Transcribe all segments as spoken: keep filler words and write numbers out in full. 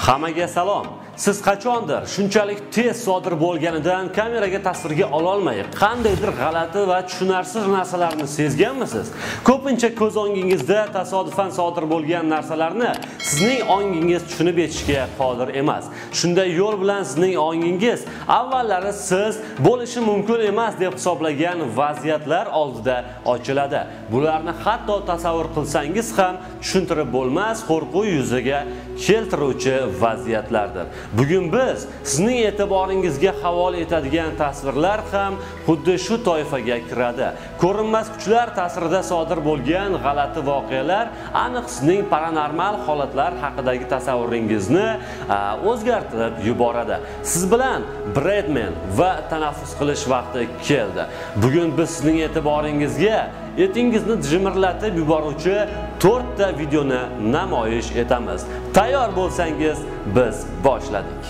Hammaga salom. Siz qachondir shunchalik tez sodir bo'lganidan kameraga tasvirga ola olmay, qandaydir g'alati va tushunarsiz narsalarni sezganmisiz? Ko'pincha ko'z o'ngingizda tasodifan sodir bo'lgan narsalarni sizning ongingiz tushunib yetishga qodir emas. Shunday yo'l bilan sizning ongingiz avvallari siz bo'lishi mumkin emas deb hisoblagan vaziyatlar oldida ochiladi. Bularni hatto tasavvur qilsangiz ham tushuntirib bo'lmas qo'rquv yuzaga keltiruvchi vaziyatlardir. Bugun biz sizning e'tiboringizga havola etadigan tasvirlar ham xuddi shu toifaga kiradi. Ko'rinmas kuchlar ta'sirida sodir bo'lgan g'alati voqealar aniq sizning paranormal holatlar haqidagi tasavvuringizni o'zgartirib yuboradi. Siz bilan Bredman va tanaffus qilish vaqti keldi. Bugun biz sizning e'tiboringizga etingizni jimirlatib yuboruvchi to'rtta videoni namoyish etamiz. Tayyor bo'lsangiz, biz boshladik.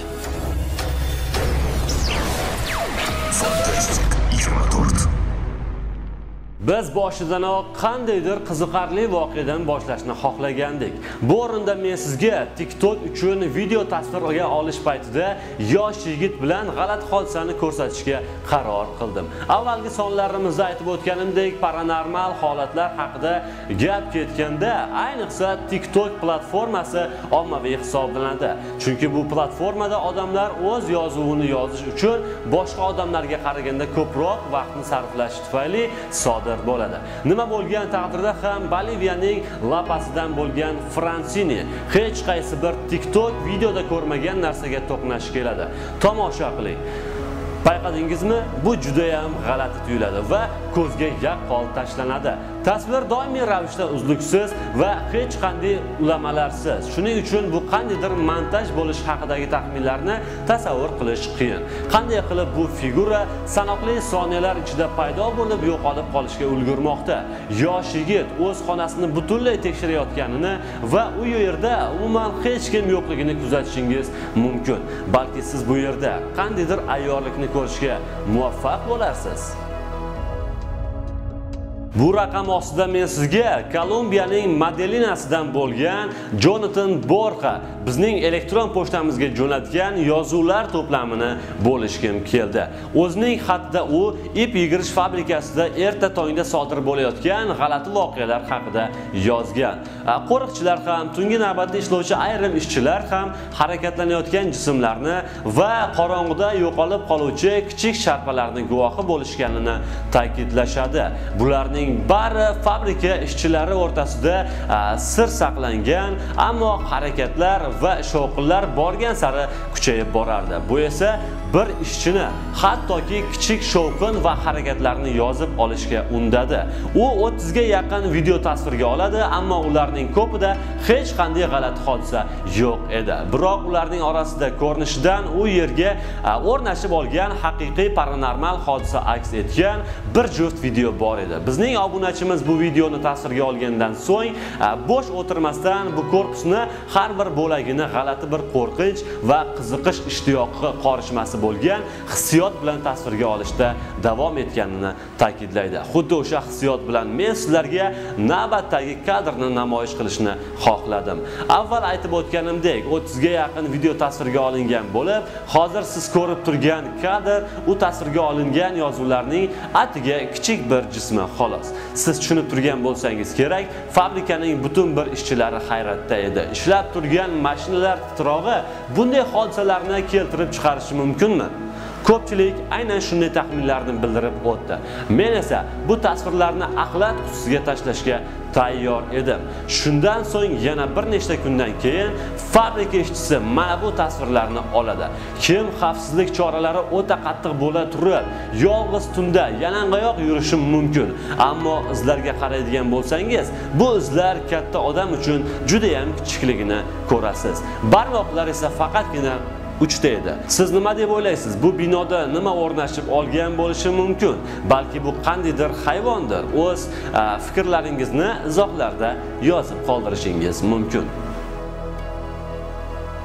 Biz boshidanoq qandaydir qiziqarli voqeadan boshlashni xohlagandik. Bu o'rinda men sizga TikTok uchun video tasvirga olish paytida yosh yigit bilan g'alati hodisani ko'rsatishga qaror qildim. Avvalgi sonlarimizda aytib o'tganimdek, paranormal holatlar haqida gap ketganda, ayniqsa TikTok platformasi ommaviy hisoblanadi. Chunki bu platformada odamlar o'z yozuvini yozish uchun boshqa odamlarga qaraganda ko'proq vaqtni sarflash tufayli sodir bo'ladi. Nima bo'lgan taqdirda ham Boliviyaning lapasidan bo'lgan Fransini hech qaysi bir TikTok videoda ko'rmagan narsaga to'qnash keladi. Tomosha qiling. Payqadingizmi? Bu juda ham g'alati tuyuladi va ko'zga yaqqol tashlanadi. Tasvir doimiy ravishda uzluksiz va hech qanday ulamalarsiz. Shuning uchun bu qandaydir montaj bo'lish haqidagi taxminlarni tasavvur qilish qiyin. Qanday qilib bu figura sanoqli soniyalar ichida paydo bo'lib yo'qolib qolishga ulgurmoqda? Yosh yigit o'z xonasini butunlay tekshirayotganini va u yerda umuman hech kim yo'qligini kuzatishingiz mumkin. Balki siz bu yerda qandaydir ayyorlikni ko'rishga muvaffaq bo'larsiz. Bu raqam ostida men sizga Kolumbiyaning Modelinasidan bo'lgan Jonathan Borja bizning elektron pochtamizga jo'natgan yozuvlar to'plamini bo'lishkim keldi. O'zining xatida u ip yigirish fabrikasida erta tongda sodir bo'layotgan g'alati voqealar haqida yozgan. Qo'riqchilar ham, tungi navbatda ishlovchi ayrim ishchilar ham harakatlanayotgan jismlarni va qorong'uda yo'qolib qoluvchi kichik sharpalarning guvohi bo'lishganini ta'kidlashadi. Bularning bari fabrika ishchilari o'rtasida sir saqlangan, ammo harakatlar va shovqinlar borgan sari kuchayib borardi. Bu esa bir ishchini hattoki kichik shovqin va harakatlarni yozib olishga undadi. U o'ttizga yaqin video tasvirga oladi, ammo ularning ko'pida hech qanday g'alati hodisa yo'q edi. Biroq ularning orasida ko'rinishidan u yerga o'rnashib olgan haqiqiy paranormal hodisa aks etgan bir juft video bor edi. Bizning obunachimiz bu videoni tasvirga olgandan so'ng bo'sh o'tirmasdan bu korpusni har bir bo'lagini g'alati bir qo'rqinch va qiziqish ishtiyoqi qorishmasi bo'lgan hissiyot bilan tasvirga olishda davom etganini ta'kidlaydi. Xuddi o'sha hissiyot bilan men sizlarga navbatdagi kadrni namoyish qilishni xohladim. Avval aytib o'tganimdek, o'ttizga yaqin video tasvirga olingan bo'lib, hozir siz ko'rib turgan kadr u tasvirga olingan yozuvlarning atiga kichik bir jismi xolos. Siz tushunib turgan bo'lsangiz kerak, fabrikaning butun bir ishchilari hayratda edi. Ishlab turgan mashinalar titrog'i bunday hodisalarni keltirib chiqarishi mumkinmi? Ko'pchilik aynan shunday taxminlarni bildirib o'tdi. Men esa bu tasvirlarni axlat qutisiga tashlashga tayyor edim. Shundan so'ng yana bir nechta kundan keyin fabrika ishchisi mana bu tasvirlarni oladi. Kim xavfsizlik choralari o'ta qattiq bo'la turib, yolg'iz tunda yalang'oyoq yurishi mumkin. Ammo izlarga qaraydigan bo'lsangiz, bu izlar katta odam uchun juda ham kichikligini ko'rasiz. Barmoqlar esa faqatgina uchta edi. Siz nima deb o'ylaysiz? Bu binoda nima o'rnashib olgan bo'lishi mumkin? Balki bu qandaydir hayvondir. O'z fikrlaringizni izohlarda yozib qoldirishingiz mumkin.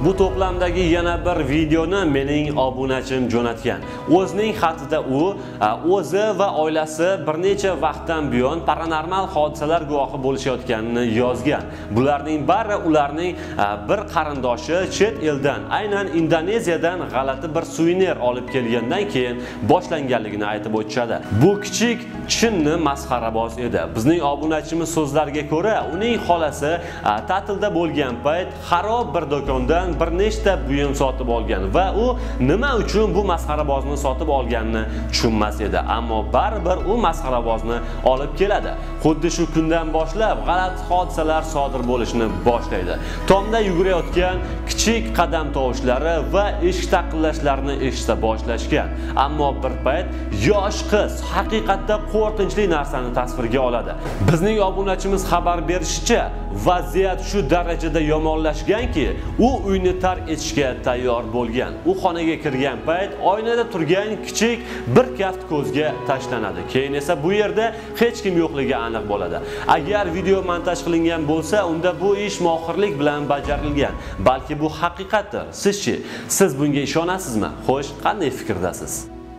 Bu to'plamdagi yana bir videoni mening obunachim jo'natgan. O'zining xatida u o'zi va oilasi bir necha vaqtdan buyon paranormal hodisalar guvohi bo'lishayotganini yozgan. Bularning bari ularning bir qarindoshi chet eldan, aynan Indoneziyadan g'alati bir suvenir olib kelgandan keyin boshlanganligini aytib o'tishadi. Bu kichik chinni masxaraboz edi. Bizning obunachimiz so'zlariga ko'ra, uning xolasi ta'tilda bo'lgan payt xarob bir do'kondan bir nechta buyum sotib olgan va u nima uchun bu masxarabozni sotib olganini tushunmas edi. Ammo baribir u masxarabozni olib keladi. Xuddi shu kundan boshlab g'alati hodisalar sodir bo'lishni boshlaydi. Tomda yugurayotgan kichik qadam tovushlari va eshik taqillashlarini eshita boshlashgan. Ammo bir payt yosh qiz haqiqatda qo'rqinchli narsani tasvirga oladi. Bizning obunachimiz xabar berishicha, vaziyat shu darajada yomonlashganki, u uyni tark etishga tayyor bo'lgan. U xonaga kirgan payt oynada turgan kichik bir kaft ko'zga tashlanadi. Keyin esa bu yerda hech kim yo'qligi aniq bo'ladi. Agar video montaj qilingan bo'lsa, unda bu ish mohirlik bilan bajarilgan. Balki bu haqiqatdir. Sizchi, siz bunga ishonasizmi? Xo'sh, qanday fikrdasiz?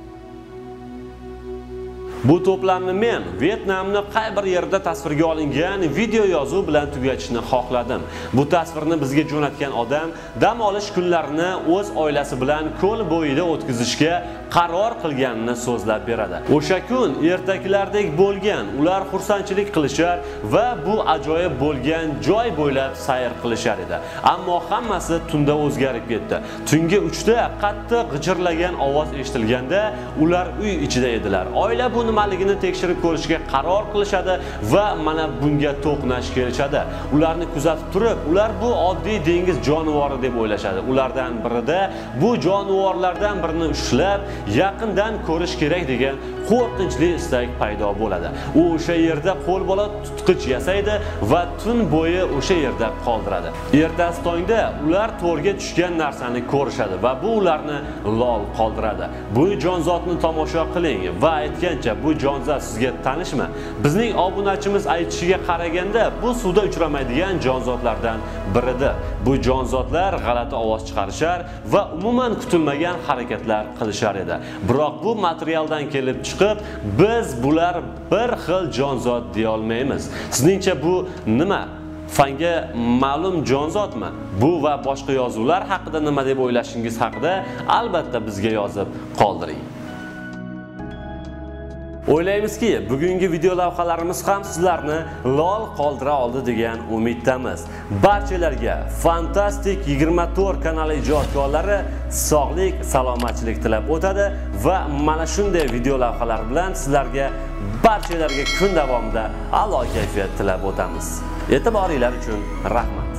Bu to'plamni men Vyetnamni qay bir yerda tasvirga olingan video yozuv bilan tugatishni xohladim. Bu tasvirni bizga jo'natgan odam dam olish kunlarini o'z oilasi bilan ko'l bo'yida o'tkazishga qaror qilganini so'zlab beradi. O'sha kun ertaklardek bo'lgan, ular xursandchilik qilishar va bu ajoyib bo'lgan joy bo'ylab sayr qilishar edi. Ammo hammasi tunda o'zgarib ketdi. Tungi uchda qattiq g'ijirlagan ovoz eshitilganda, ular uy ichida edilar. Oila buni nimaligini tekshirib ko'rishga qaror qilishadi va mana bunga to'qnash kelishadi. Ularni kuzatib turib, ular bu oddiy dengiz jonivori deb o'ylashadi. Ulardan birida bu jonivorlardan birini ushlab, yaqindan ko'rish kerak degan qo'rqinchli istak paydo bo'ladi. U o'sha yerda qo'lbola tutqich yasaydi va tun bo'yi o'sha yerda qoldiradi. Ertasi tongda ular to'rga tushgan narsani ko'rishadi va bu ularni lol qoldiradi. Bu jonzotni tomosha qiling va aytgancha, bu jonzot sizga tanishmi? Bizning obunachimiz aytishiga qaraganda, bu suvda uchramaydigan jonzotlardan biridir. Bu jonzotlar g'alati ovoz chiqarishar va umuman kutilmagan harakatlar qilishar edi. Biroq bu materialdan kelib chiqib, biz bular bir xil jonzot deya olmaymiz. Sizningcha bu nima? Fanga ma'lum jonzotmi? Bu va boshqa yozuvlar haqida nima deb o'ylashingiz haqida albatta bizga yozib qoldiring. O'ylaymizki, bugungi video lavhalarimiz ham sizlarni lol qoldira oldi degan umiddamiz. Barchalarga Fantastik yigirma to'rt kanali ijodkorlari sog'lik, salomatchilik tilab o'tadi va mana shunday video lavhalar bilan sizlarga barchalarga kun davomida a'lo kayfiyat tilab o'tamiz. E'tiboringlar uchun rahmat.